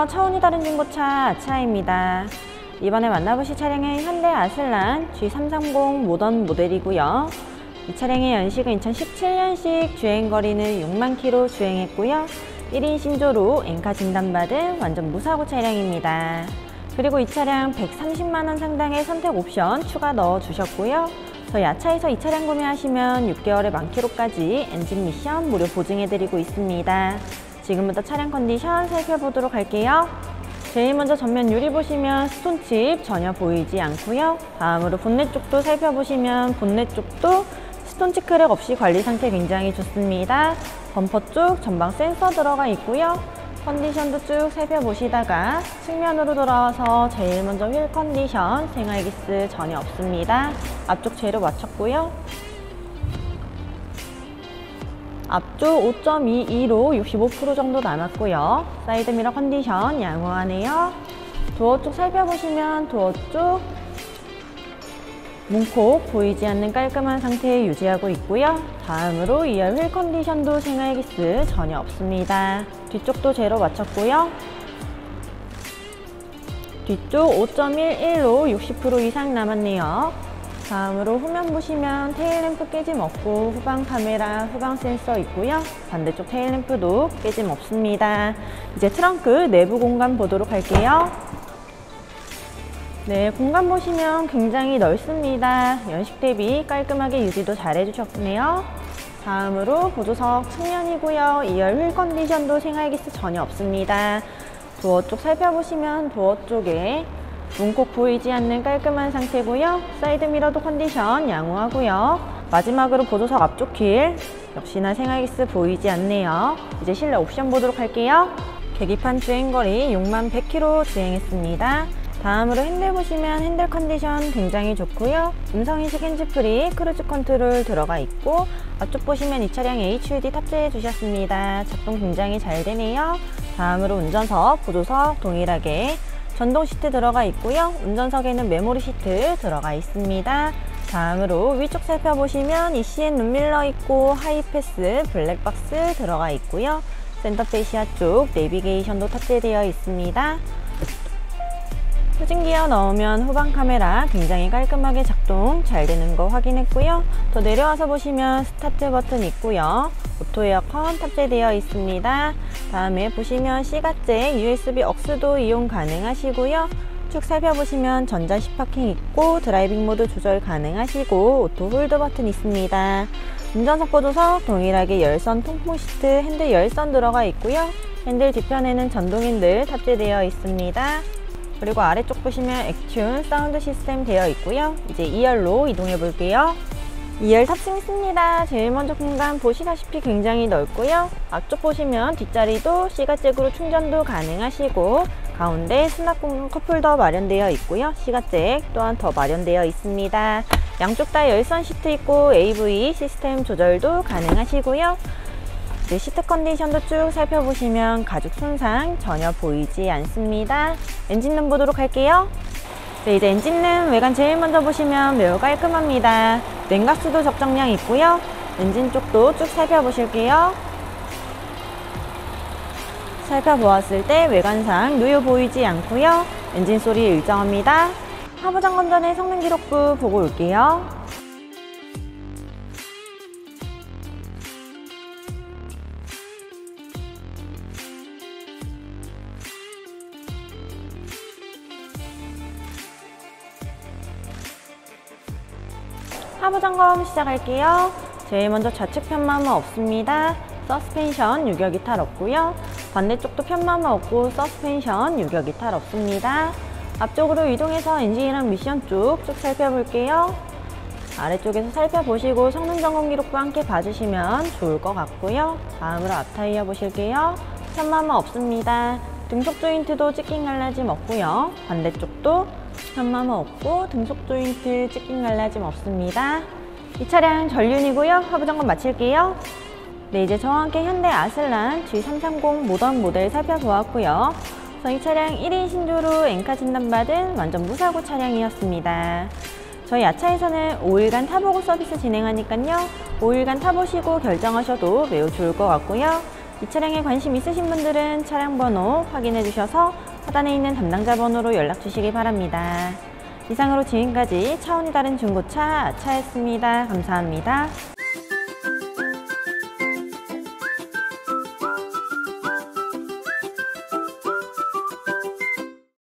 안녕하세요. 차원이 다른 중고차 아차입니다. 이번에 만나보실 차량은 현대 아슬란 G330 모던 모델이고요. 이 차량의 연식은 2017년식, 주행거리는 6만 km 주행했고요. 1인 신조로 엔카 진단받은 완전 무사고 차량입니다. 그리고 이 차량 130만원 상당의 선택 옵션 추가 넣어주셨고요. 저희 아차에서 이 차량 구매하시면 6개월의 만키로까지 엔진 미션 무료 보증해드리고 있습니다. 지금부터 차량 컨디션 살펴보도록 할게요. 제일 먼저 전면 유리 보시면 스톤칩 전혀 보이지 않고요. 다음으로 본넷 쪽도 살펴보시면 본넷 쪽도 스톤칩 크랙 없이 관리 상태 굉장히 좋습니다. 범퍼 쪽 전방 센서 들어가 있고요. 컨디션도 쭉 살펴보시다가 측면으로 돌아와서 제일 먼저 휠 컨디션 생활기스 전혀 없습니다. 앞쪽 재료 맞췄고요. 앞쪽 5.22로 65% 정도 남았고요. 사이드미러 컨디션 양호하네요. 도어 쪽 살펴보시면 도어 쪽 문콕 보이지 않는 깔끔한 상태 유지하고 있고요. 다음으로 2열 휠 컨디션도 생활기스 전혀 없습니다. 뒤쪽도 제로 맞췄고요. 뒤쪽 5.11로 60% 이상 남았네요. 다음으로 후면 보시면 테일램프 깨짐 없고 후방 카메라, 후방 센서 있고요. 반대쪽 테일램프도 깨짐 없습니다. 이제 트렁크 내부 공간 보도록 할게요. 네, 공간 보시면 굉장히 넓습니다. 연식 대비 깔끔하게 유지도 잘 해주셨네요. 다음으로 보조석 측면이고요. 2열 휠 컨디션도 생활기스 전혀 없습니다. 도어 쪽 살펴보시면 도어 쪽에 문콕 보이지 않는 깔끔한 상태고요. 사이드미러도 컨디션 양호하고요. 마지막으로 보조석 앞쪽 휠 역시나 생활기스 보이지 않네요. 이제 실내 옵션 보도록 할게요. 계기판 주행거리 6만 100km 주행했습니다. 다음으로 핸들 보시면 핸들 컨디션 굉장히 좋고요. 음성인식 핸즈프리, 크루즈 컨트롤 들어가 있고 앞쪽 보시면 이 차량 HUD 탑재해 주셨습니다. 작동 굉장히 잘 되네요. 다음으로 운전석, 보조석 동일하게 전동 시트 들어가 있고요. 운전석에는 메모리 시트 들어가 있습니다. 다음으로 위쪽 살펴보시면 ECN 룸밀러 있고 하이패스, 블랙박스 들어가 있고요. 센터페시아 쪽 내비게이션도 탑재되어 있습니다. 후진기어 넣으면 후방 카메라 굉장히 깔끔하게 작동 잘 되는 거 확인했고요. 더 내려와서 보시면 스타트 버튼 있고요. 오토 에어컨 탑재되어 있습니다. 다음에 보시면 C가잭, USB 억스도 이용 가능하시고요. 쭉 살펴보시면 전자 C파킹 있고 드라이빙 모드 조절 가능하시고 오토 홀드 버튼 있습니다. 운전석 보조석 동일하게 열선 통풍 시트, 핸들 열선 들어가 있고요. 핸들 뒤편에는 전동 핸들 탑재되어 있습니다. 그리고 아래쪽 보시면 액튠 사운드 시스템 되어 있고요. 이제 2열로 이동해 볼게요. 2열 탑승했습니다. 제일 먼저 공간 보시다시피 굉장히 넓고요. 앞쪽 보시면 뒷자리도 C가잭으로 충전도 가능하시고 가운데 수납 공간 컵홀더 마련되어 있고요. C가잭 또한 더 마련되어 있습니다. 양쪽 다 열선 시트 있고 AV 시스템 조절도 가능하시고요. 이제 시트 컨디션도 쭉 살펴보시면 가죽 손상 전혀 보이지 않습니다. 엔진룸 보도록 할게요. 네, 이제 엔진룸 외관 제일 먼저 보시면 매우 깔끔합니다. 냉각수도 적정량 있고요. 엔진 쪽도 쭉 살펴보실게요. 살펴보았을 때 외관상 누유 보이지 않고요. 엔진 소리 일정합니다. 하부 점검 전에 성능 기록부 보고 올게요. 하부 점검 시작할게요. 제일 먼저 좌측 편마모 없습니다. 서스펜션 유격 이탈 없고요. 반대쪽도 편마모 없고 서스펜션 유격 이탈 없습니다. 앞쪽으로 이동해서 엔진이랑 미션 쭉 살펴볼게요. 아래쪽에서 살펴보시고 성능 점검 기록부 함께 봐주시면 좋을 것 같고요. 다음으로 앞타이어 보실게요. 편마모 없습니다. 등속 조인트도 찍힌 갈라짐 없고요. 반대쪽도 편마모 없고 등속 조인트 찍힌 갈라짐 없습니다. 이 차량 전륜이고요. 하부 점검 마칠게요. 네, 이제 저와 함께 현대 아슬란 G330 모던 모델 살펴보았고요. 저희 차량 1인 신조로 엔카 진단받은 완전 무사고 차량이었습니다. 저희 아차에서는 5일간 타보고 서비스 진행하니까요. 5일간 타보시고 결정하셔도 매우 좋을 것 같고요. 이 차량에 관심 있으신 분들은 차량 번호 확인해 주셔서 하단에 있는 담당자 번호로 연락 주시기 바랍니다. 이상으로 지금까지 차원이 다른 중고차 차였습니다. 감사합니다.